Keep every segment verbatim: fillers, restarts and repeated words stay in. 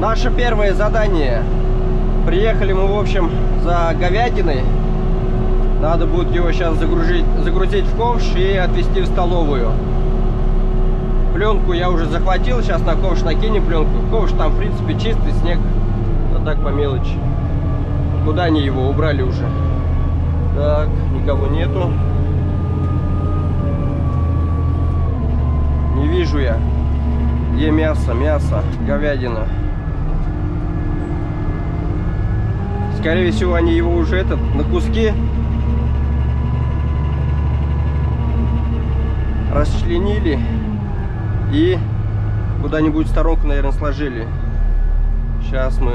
Наше первое задание. Приехали мы, в общем, за говядиной. Надо будет его сейчас загрузить, загрузить в ковш и отвезти в столовую. Пленку я уже захватил. Сейчас на ковш накинем пленку. Ковш там, в принципе, чистый, снег. Вот так по мелочи. Куда они его убрали уже? Так, никого нету. Не вижу я. Где мясо? Мясо, говядина. Скорее всего, они его уже этот на куски расчленили и куда-нибудь в сторонку, наверное, сложили. Сейчас мы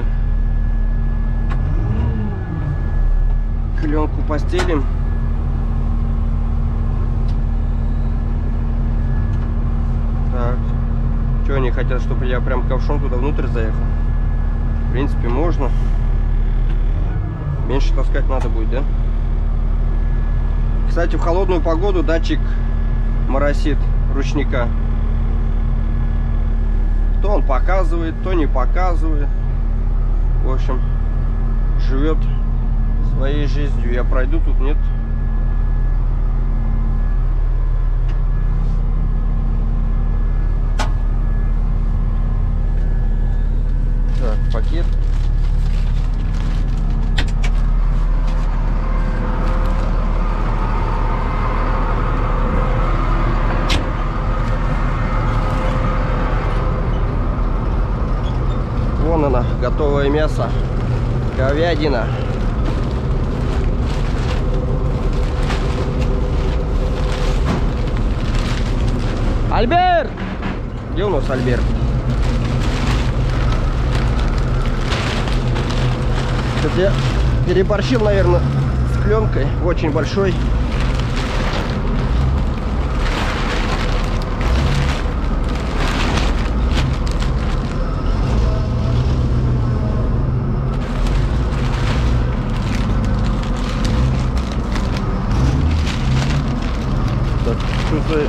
пленку постелим. Так. Что они хотят, чтобы я прям ковшом туда внутрь заехал? В принципе, можно. Меньше таскать надо будет, да? Кстати, в холодную погоду датчик моросит ручника. То он показывает, то не показывает. В общем, живет своей жизнью. Я пройду, тут нет. Так, пакет. Вон она, готовое мясо. Говядина. Альберт! Где у нас Альберт? Кстати, я переборщил, наверное, с пленкой. Очень большой. Так, что-то...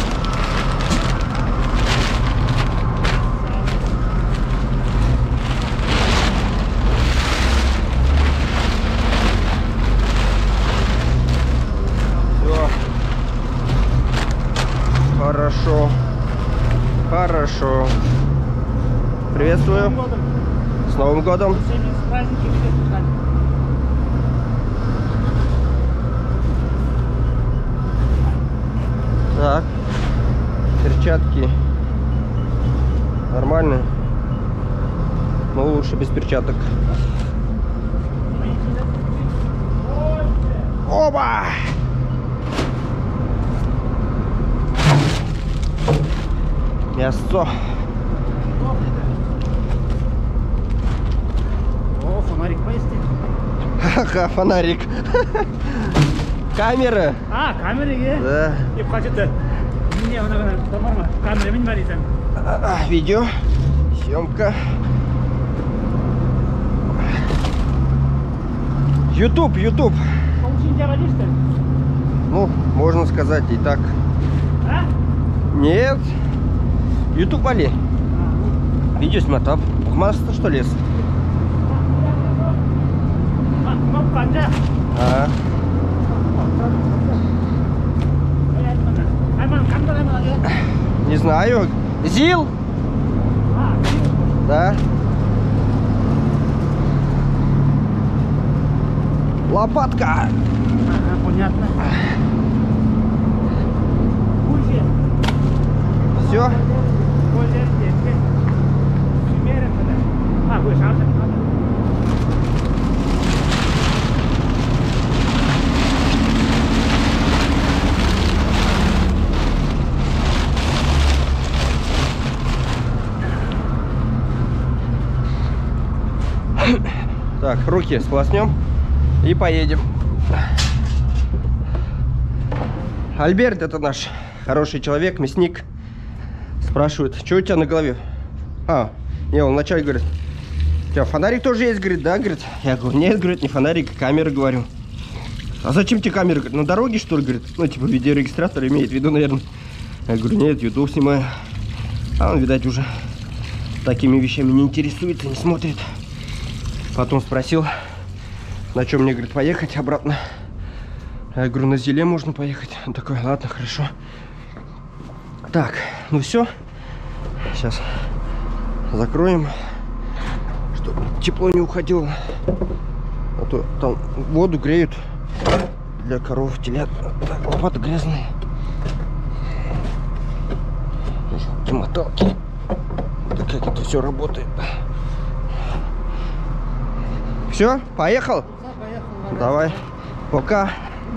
Хорошо. Хорошо. Приветствую. С Новым годом. Так. Перчатки. Нормально. Но лучше без перчаток. Оба! Мясо. О, фонарик поесть. Ха-ха, фонарик. Камера. А, камера, да. И хочет-то. Не, она нормально. Камера, не марится. Видео. Съемка. YouTube, YouTube. Ну, можно сказать и так. А? Нет. YouTube али. Видео смотрел. Масло что лес? А. Не знаю. Зил? Да. Лопатка. Ага, понятно. Все. Так, руки сполоснем и поедем. Альберт, это наш хороший человек, мясник. Спрашивает, что у тебя на голове? А, не, он вначале говорит, у тебя фонарик тоже есть, говорит, да, говорит. Я говорю, нет, говорит, не фонарик, а камера, говорю. А зачем тебе камера? Говорит, на дороге, что ли, говорит? Ну, типа, видеорегистратор имеет в виду, наверное. Я говорю, нет, YouTube снимаю. А он, видать, уже такими вещами не интересуется, не смотрит. Потом спросил, на чем мне, говорит, поехать обратно. Я говорю, на Зиле можно поехать. Он такой, ладно, хорошо. Так, ну все. Сейчас закроем, чтобы тепло не уходило. А то там воду греют для коров, телят. Так, лопаты грязные. Моталки. Да как это все работает. Все, поехал? Да, поехал. Давай, пока.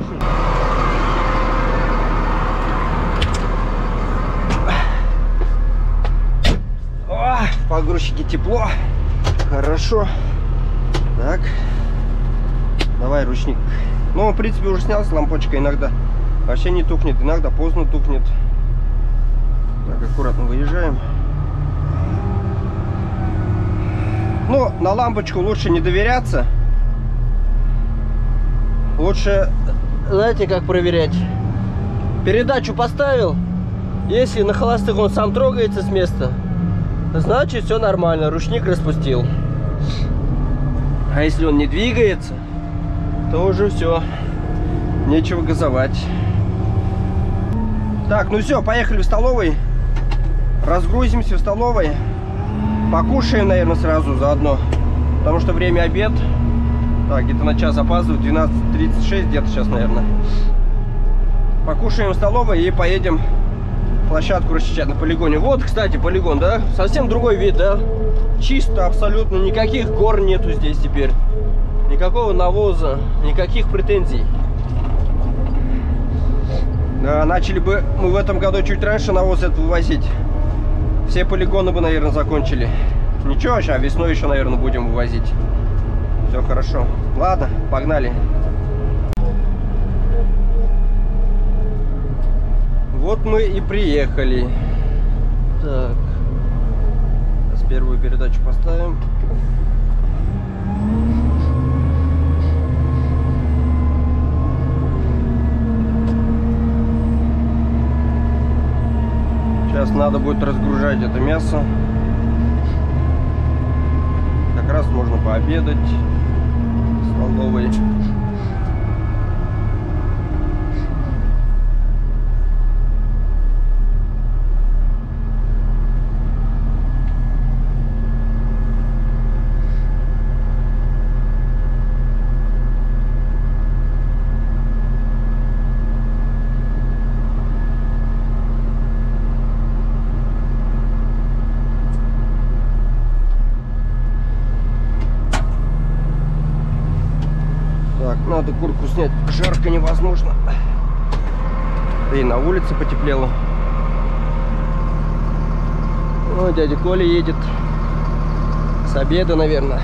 О, в погрузчике тепло. Хорошо. Так. Давай ручник. Ну, в принципе, уже снялся, лампочка иногда вообще не тухнет, иногда поздно тухнет. Так, аккуратно выезжаем. Ну, на лампочку лучше не доверяться. Лучше, знаете, как проверять? Передачу поставил. Если на холостых он сам трогается с места, значит все нормально, ручник распустил. А если он не двигается, то уже все, нечего газовать. Так, ну все, поехали в столовой. Разгрузимся в столовой. Покушаем, наверное, сразу заодно. Потому что время обед. Так, где-то на час опаздывают. двенадцать тридцать шесть где-то сейчас, наверное. Покушаем в столовой и поедем площадку расчищать на полигоне. Вот, кстати, полигон, да? Совсем другой вид, да? Чисто, абсолютно. Никаких гор нету здесь теперь. Никакого навоза. Никаких претензий. Да, начали бы мы в этом году чуть раньше навоз этот вывозить. Все полигоны бы, наверное, закончили. Ничего, сейчас весной еще, наверное, будем вывозить. Все хорошо. Ладно, погнали. Вот мы и приехали. Так. Сейчас первую передачу поставим. Сейчас надо будет разгружать это мясо. Как раз можно пообедать в столовой. Надо куртку снять, жарко невозможно. Да и на улице потеплело. О, дядя Коля едет с обеда, наверное.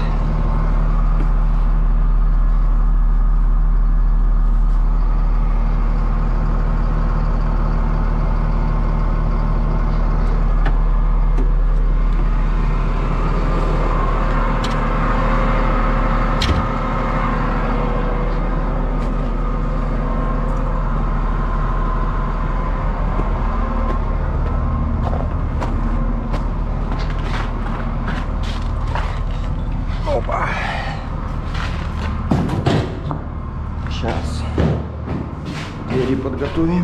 Опа. Сейчас двери подготовим.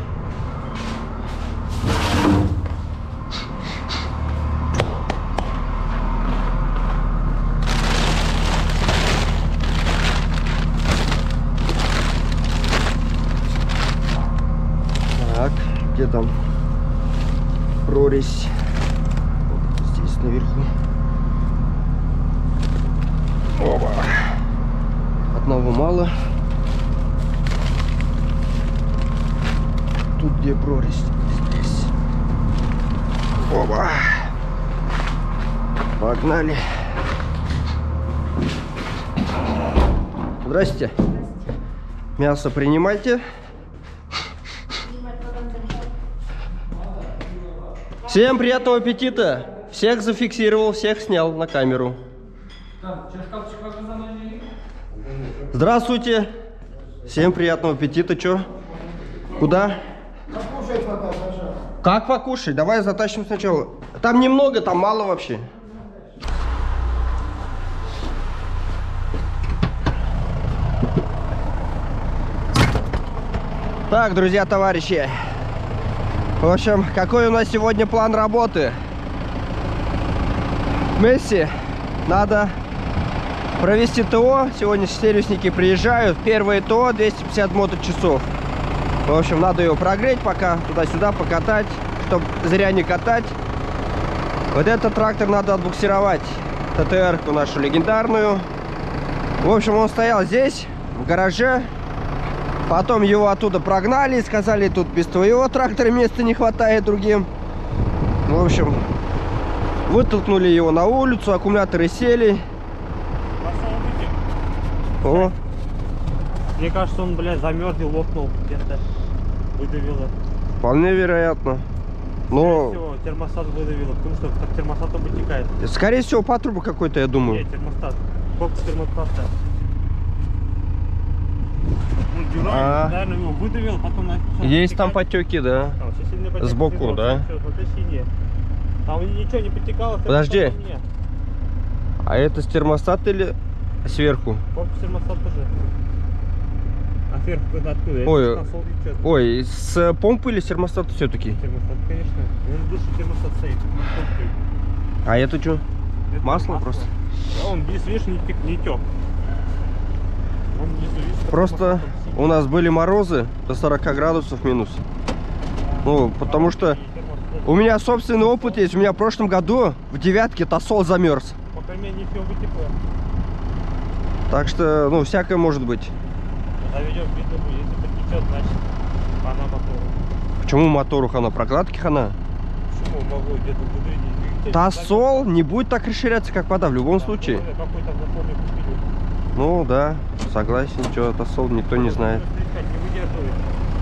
Так, где там прорезь? Вот здесь наверху. Оба. Одного мало. Тут где прорезь? Здесь. Оба. Погнали. Здрасте. Мясо принимайте. Всем приятного аппетита. Всех зафиксировал, всех снял на камеру. Здравствуйте. Всем приятного аппетита. Чё? Куда? Покушать пока, Саша. Как покушать? Давай затащим сначала. Там немного, там мало вообще. Так, друзья, товарищи. В общем, какой у нас сегодня план работы? Месси, надо провести ТО. Сегодня сервисники приезжают. Первое ТО двести пятьдесят моточасов. В общем, надо ее прогреть пока, туда-сюда покатать, чтобы зря не катать. Вот этот трактор надо отбуксировать. ТТР-ку нашу легендарную. В общем, он стоял здесь, в гараже. Потом его оттуда прогнали и сказали, тут без твоего трактора места не хватает другим. В общем, вытолкнули его на улицу, аккумуляторы сели. О. Мне кажется, он, блядь, замерз и лопнул где-то. Выдавило. Вполне вероятно. Но... Скорее всего, термостат выдавило, потому что так термостатом вытекает. Скорее всего, патрубок какой-то, я думаю. Нет, термостат. Корпус термостата. Ну, дюраль, А. наверное, его выдавил, потом... Есть там потеки, да? Там, все сильные потеки, Сбоку, вот, да? Все, смотри, синие. Там ничего не потекало. Подожди. Там нет. А это с термостата или сверху? Корпус термостата тоже. А сверху когда откуда? Ой, Это насол течет. Ой, с помпы или с термостата все-таки? Термостат, конечно. Он душу термостат стоит. А это что? Это Масло просто? Да, он здесь, видишь, не, тек, не тек. Он здесь, видишь, Просто у нас были морозы до сорока градусов минус. Ну, потому что у меня собственный опыт есть. У меня в прошлом году в девятке тосол замерз. По крайней мере, не все бы тепло. Так что, ну, всякое может быть. Заведем видно будет, если потечет, значит, хана мотору. Почему мотору хана? Прокладки хана? Почему могло где-то выдрить? Тосол не будет так расширяться, как вода в любом случае. Какой-то заполненный купили. Ну да, согласен, что тосол никто не знает. Не выдерживает.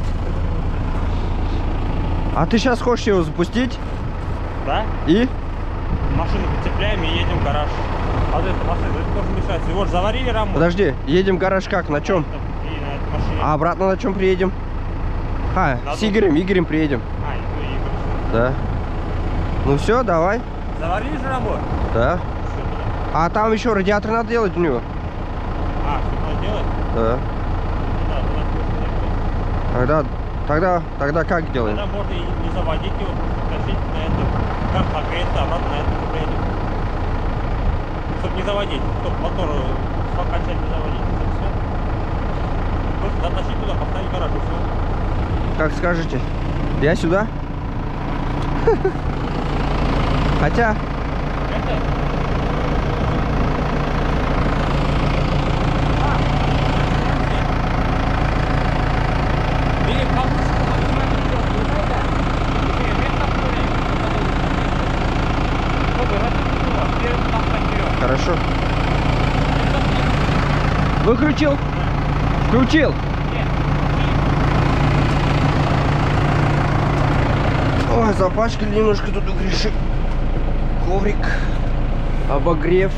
А ты сейчас хочешь его запустить? Да? И? Машину прицепляем и едем в гараж. А вот эта машина, это тоже мешается. Его же заварили раму. Подожди, едем в гараж как? На чем? И на этой машине. А обратно на чем приедем? А, На с Игорем, Игорем приедем. А, ну и хорошо. Да. Ну все, давай. Заварили же раму? Да. Все, да. А там еще радиатор надо делать у него. А, что надо делать? Да. Да, у нас просто не будет. Тогда, тогда, тогда как делаем? Тогда можно и не заводить его, тащить на это. Как нагреется, обратно на это приедем. Чтобы не заводить, чтобы мотор окончательно не заводить. Все. Просто затащить туда, поставить в гараж и все. Как скажете. Я сюда? Хотя... Это? Или Хорошо. Выключил? Включил? Ой, запачкали немножко тут у Гриши. Коврик. Обогрев.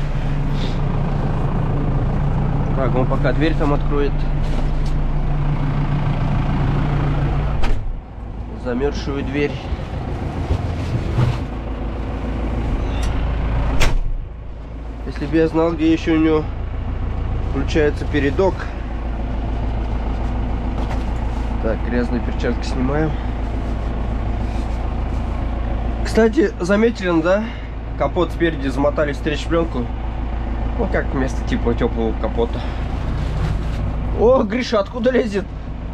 Так, он пока дверь там откроет. Замерзшую дверь. Если бы я знал, где еще у него включается передок. Так, грязные перчатки снимаем. Кстати, заметили, да? Капот спереди замотали стрейч-пленку. Ну, как вместо типа теплого капота. О, Гриша, откуда лезет?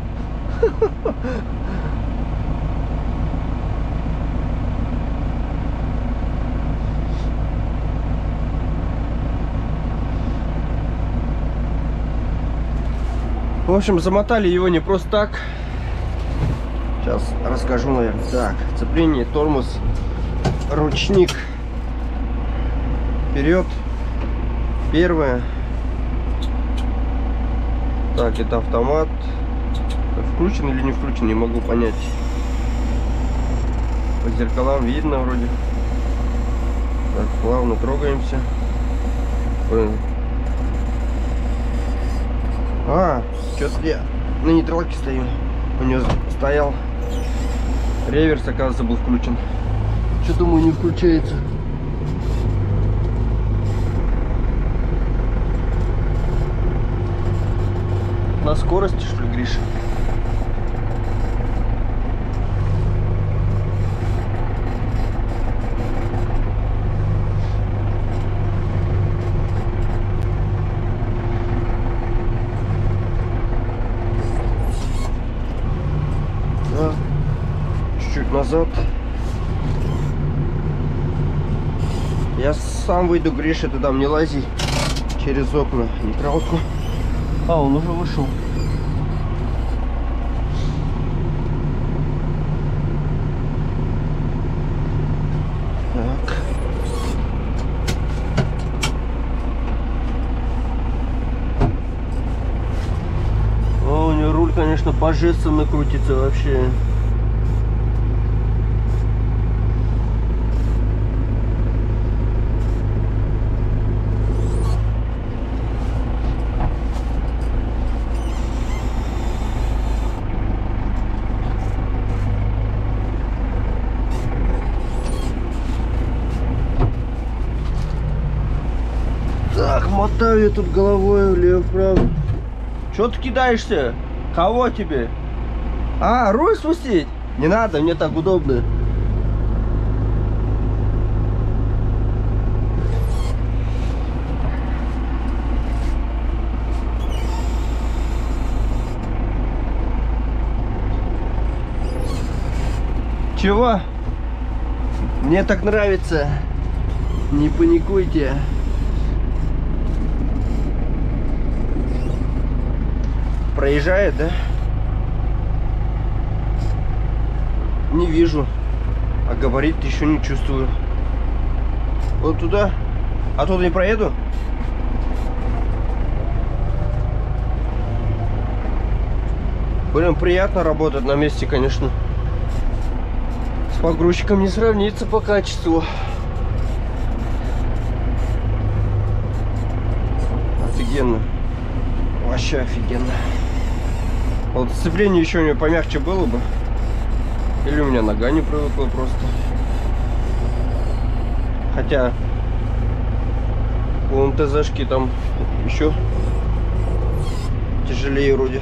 В общем, замотали его не просто так. Сейчас расскажу, наверное. Так, сцепление, тормоз, ручник. Вперед. Первое. Так, это автомат. Включен или не включен, не могу понять. По зеркалам видно вроде. Так, плавно трогаемся. Ой. А, что-то я на нейтралке стою. У нее стоял Реверс, оказывается, был включен. Что, думаю, не включается. На скорости, что ли, Гриша? Да. Чуть-чуть назад. Я сам выйду, Гриша, ты там не лази через окна, нейтралку. А, он уже вышел. Так. О, у него руль, конечно, божественно крутится вообще. Так, мотаю я тут головой влево-вправо. Чё ты кидаешься? Кого тебе? А, руль спустить? Не надо, мне так удобно. Чего? Мне так нравится. Не паникуйте. Проезжает, да? Не вижу. А габарит еще не чувствую. Вот туда. А туда не проеду? Блин, приятно работать на месте, конечно. С погрузчиком не сравнится по качеству. Офигенно. Вообще офигенно. Вот сцепление еще у меня помягче было бы. Или у меня нога не привыкла просто. Хотя у МТЗшки там еще тяжелее вроде.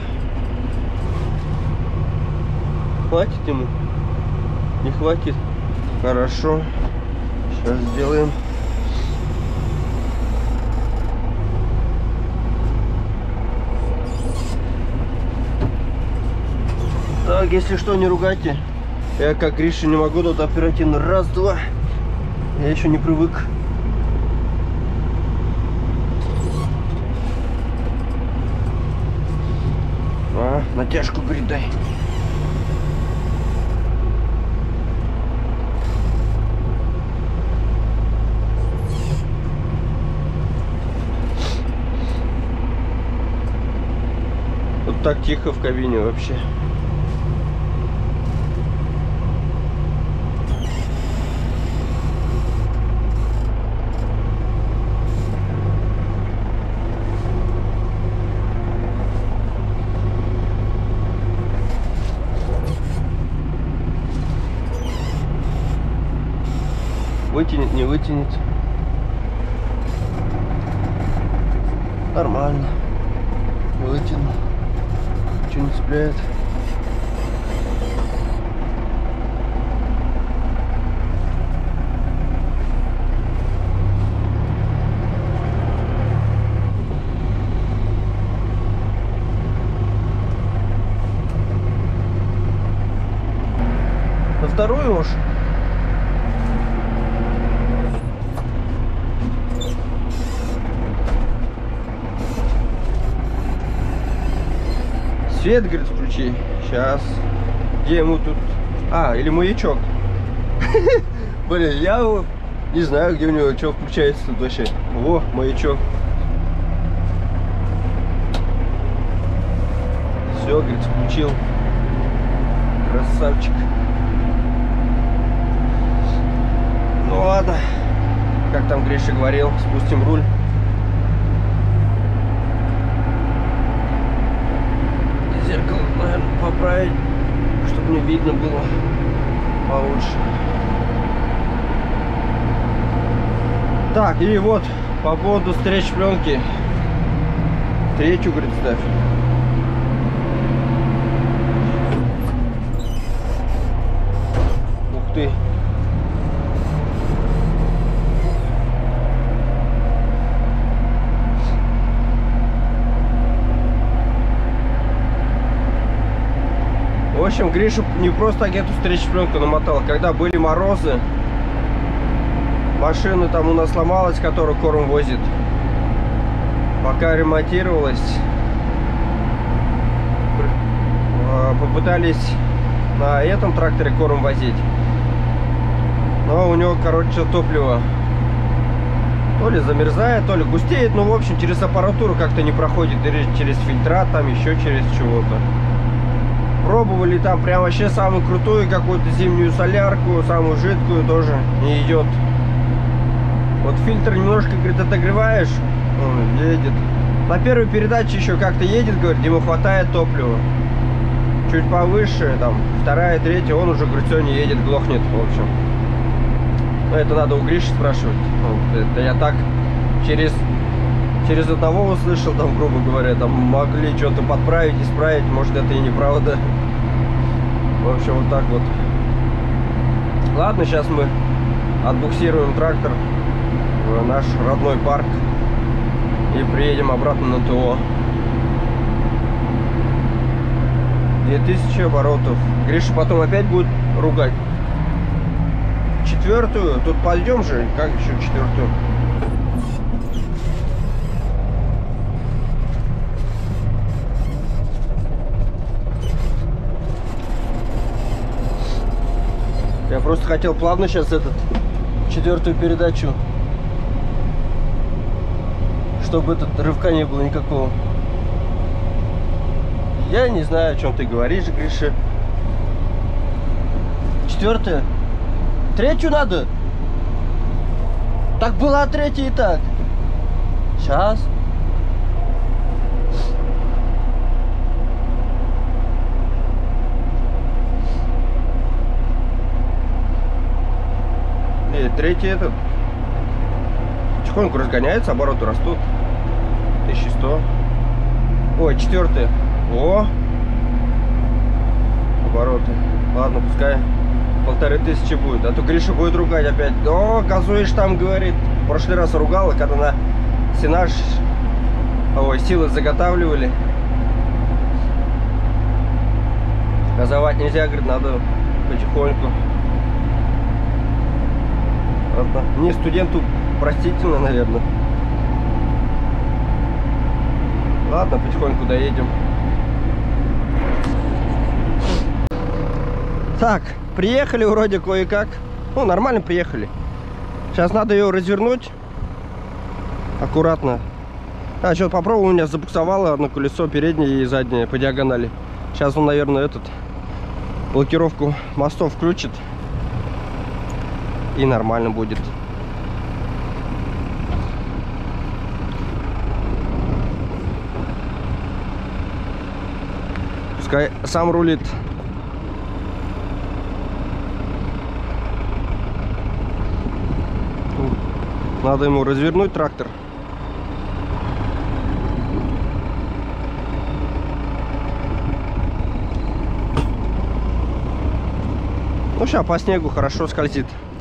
Хватит ему? Не хватит? Хорошо. Сейчас сделаем. Так, если что, не ругайте. Я как Гриша не могу тут оперативно. Раз, два. Я еще не привык. А, натяжку передай. Вот так тихо в кабине вообще. Вытянет, не вытянет. Нормально. Вытянул. Ничего не цепляет. На вторую уж. Свет, говорит, включи. Сейчас. Где ему тут? А, или маячок. Блин, я не знаю, где у него что включается тут вообще. Во, маячок. Все, говорит, включил. Красавчик. Ну ладно. Как там Гриша говорил, спустим руль. Зеркало, наверное, поправить, чтобы мне видно было. получше. Так, и вот по поводу встреч пленки. Третью, говорит, ставь. Ух ты. В общем, Гриша не просто так эту встречу пленку намотал. Когда были морозы, машина там у нас сломалась, которую корм возит. Пока ремонтировалась, попытались на этом тракторе корм возить. Но у него, короче, топливо то ли замерзает, то ли густеет. Ну, в общем, через аппаратуру как-то не проходит. Или через фильтра, там еще через чего-то. Пробовали там прям вообще самую крутую какую-то зимнюю солярку, самую жидкую, тоже не идет. Вот фильтр немножко, говорит, отогреваешь, он едет. На первой передаче еще как-то едет, говорит, ему хватает топлива. Чуть повыше, там, вторая, третья, он уже, говорит, все, не едет, глохнет, в общем. Но это надо у Гриши спрашивать. Вот, это я так через, через одного услышал, там, грубо говоря, там могли что-то подправить, исправить, может, это и неправда. В общем, вот так вот. Ладно, сейчас мы отбуксируем трактор в наш родной парк и приедем обратно на ТО. две тысячи оборотов. Гриша потом опять будет ругать. Четвертую, тут пойдем же, как еще четвертую? Я просто хотел плавно сейчас этот четвертую передачу, чтобы этот рывка не было никакого. Я не знаю, о чем ты говоришь, Гриша. Четвертая? Третью надо? Так была третья и так. Сейчас. Нет, третий этот. Потихоньку разгоняется, обороты растут. тысяча сто. Ой, четвертая. О! Обороты. Ладно, пускай полторы тысячи будет. А то Гриша будет ругать опять. О, газуешь там, говорит. В прошлый раз ругала, когда на сенаж, ой, силы заготавливали. Газовать нельзя, говорит, надо потихоньку. Ладно. Не, студенту простительно, наверное. Ладно, потихоньку доедем. Так, приехали вроде кое-как. Ну, нормально приехали. Сейчас надо ее развернуть. Аккуратно. А, что-то попробовал, у меня забуксовало одно колесо, переднее и заднее по диагонали. Сейчас он, наверное, этот блокировку мостов включит. И нормально будет. Пускай сам рулит. Надо ему развернуть трактор. Ну, сейчас по снегу хорошо скользит.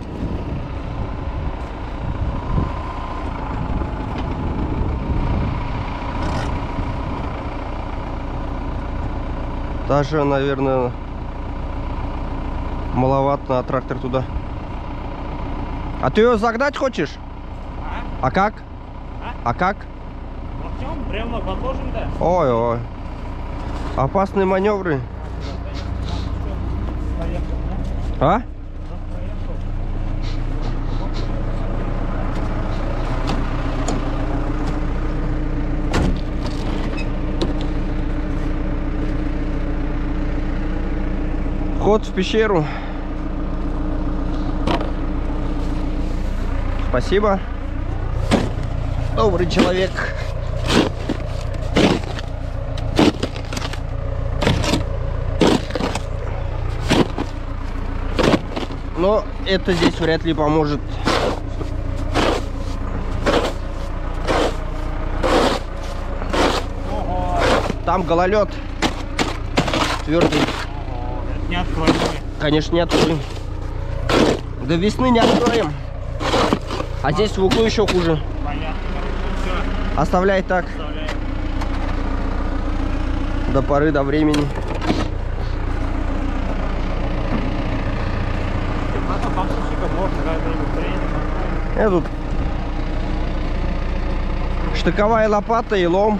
Даже, наверное, маловато на трактор туда. А ты ее загнать хочешь? А, а как? А, а как? Ну, в бревно подложим, да? Ой-ой. Опасные маневры. А? Вход в пещеру. Спасибо. Добрый человек. Но это здесь вряд ли поможет. Ого. Там гололед твердый. Ого. Это не откроем. Конечно, не откроем. До весны не откроем. А здесь в углу еще хуже. Понятно. Все. Оставляй так. Оставляем. До поры, до времени. Я тут штыковая лопата и лом.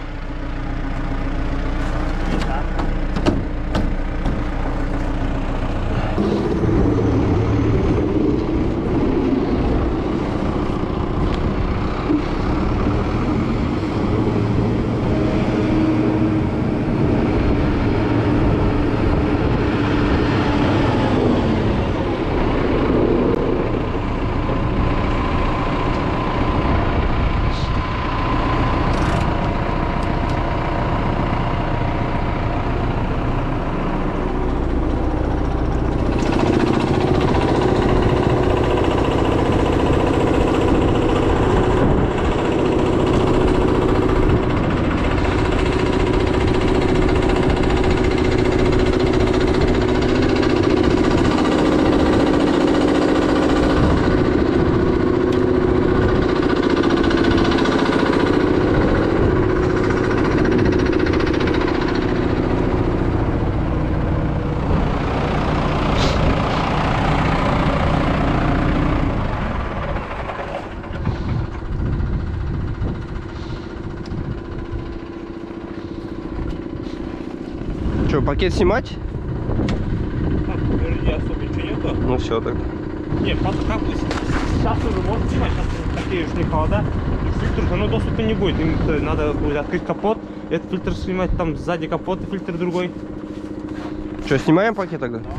Что, пакет снимать? Так, впереди особо ничего нету. Ну все так. Не, просто как бы сейчас уже можно снимать, сейчас такие уж не холода. И фильтр, оно доступа не будет. Им надо будет открыть капот, этот фильтр снимать, там сзади капот и фильтр другой. Что, снимаем пакет тогда? Давай.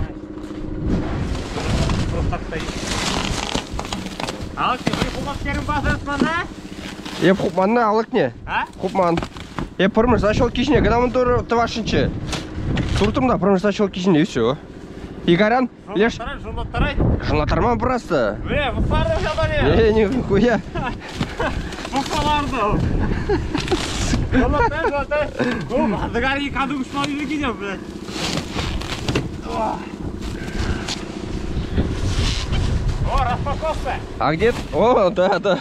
Просто так стоит. Алык, вы хубавтерин базасынан, да? Еп хупманны алык не? А? Хупман. Еп пырмыр зашел кишне, когда мы тур твашинче. Туртумда пырмыр зашел кишне и все. Игорян, леш. Жолоттарай. Жолоттарман просто. Бе, бұқпарды жабане. Не, нихуя. Бұқпаларды. Жолоттай, жолоттай. О, бардыгари кадуг шмауды кидем, блядь. О, распаковка. А где? О, да, да.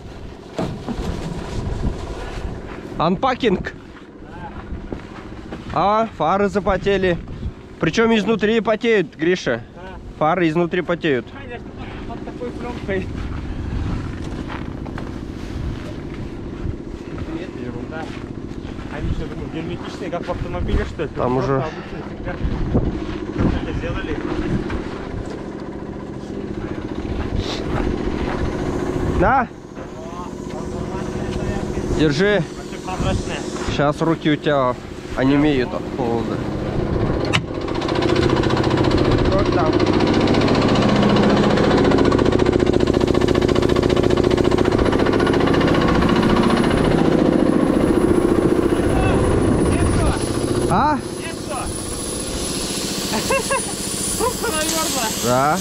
Анпакинг. А, фары запотели. Причем изнутри потеют, Гриша. Фары изнутри потеют. Конечно, под такой пленкой. Это ерунда. Они что, думают, герметичные, как в автомобиле, что ли? Там уже... Что-то сделали. На! Держи. Вообще прозрачная. Сейчас руки у тебя онемеют от холода. Вот там. А? Нет, что? Трубка намерзла. Да.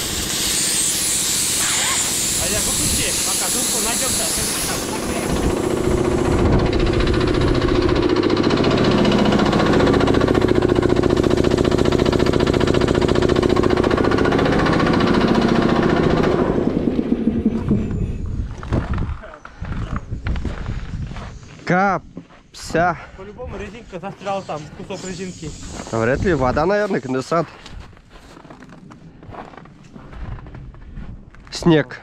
А я выпусти, пока трубку найдем-то. Капся. По-любому резинка застряла там, кусок резинки. Вряд ли. Вода, наверное, конденсат. Снег.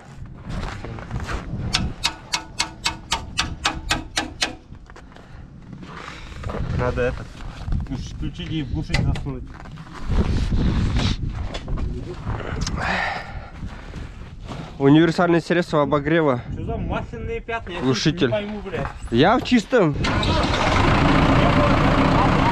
Надо это включить и в глушитель засунуть. Универсальное средство обогрева. Что за масляные пятна? Я Глушитель. не пойму, блядь. Я в чистом. Я